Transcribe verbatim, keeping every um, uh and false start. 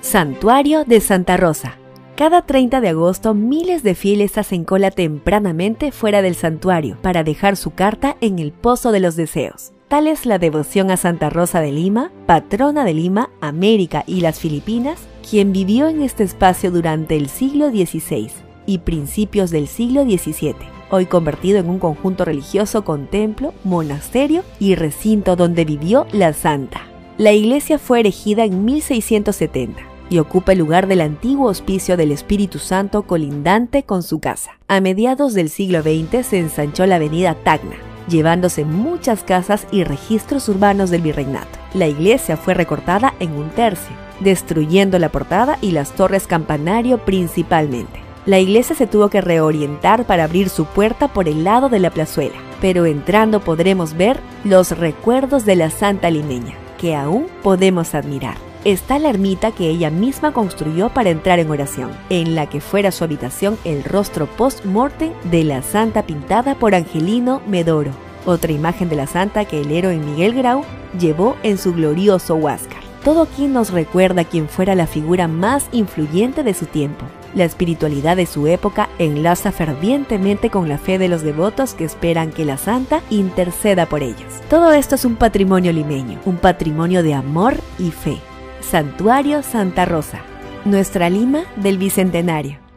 Santuario de Santa Rosa. Cada treinta de agosto, miles de fieles hacen cola tempranamente fuera del santuario para dejar su carta en el Pozo de los Deseos. Tal es la devoción a Santa Rosa de Lima, patrona de Lima, América y las Filipinas, quien vivió en este espacio durante el siglo dieciséis y principios del siglo diecisiete, hoy convertido en un conjunto religioso con templo, monasterio y recinto donde vivió la santa. La iglesia fue erigida en mil seiscientos setenta y ocupa el lugar del antiguo hospicio del Espíritu Santo colindante con su casa. A mediados del siglo veinte se ensanchó la avenida Tacna, llevándose muchas casas y registros urbanos del virreinato. La iglesia fue recortada en un tercio, destruyendo la portada y las torres campanario principalmente. La iglesia se tuvo que reorientar para abrir su puerta por el lado de la plazuela, pero entrando podremos ver los recuerdos de la santa limeña, que aún podemos admirar. Está la ermita que ella misma construyó para entrar en oración, en la que fuera su habitación el rostro post-mortem de la santa pintada por Angelino Medoro, otra imagen de la santa que el héroe Miguel Grau llevó en su glorioso Huáscar. Todo aquí nos recuerda quién fuera la figura más influyente de su tiempo. La espiritualidad de su época enlaza fervientemente con la fe de los devotos que esperan que la santa interceda por ellos. Todo esto es un patrimonio limeño, un patrimonio de amor y fe. Santuario Santa Rosa, nuestra Lima del Bicentenario.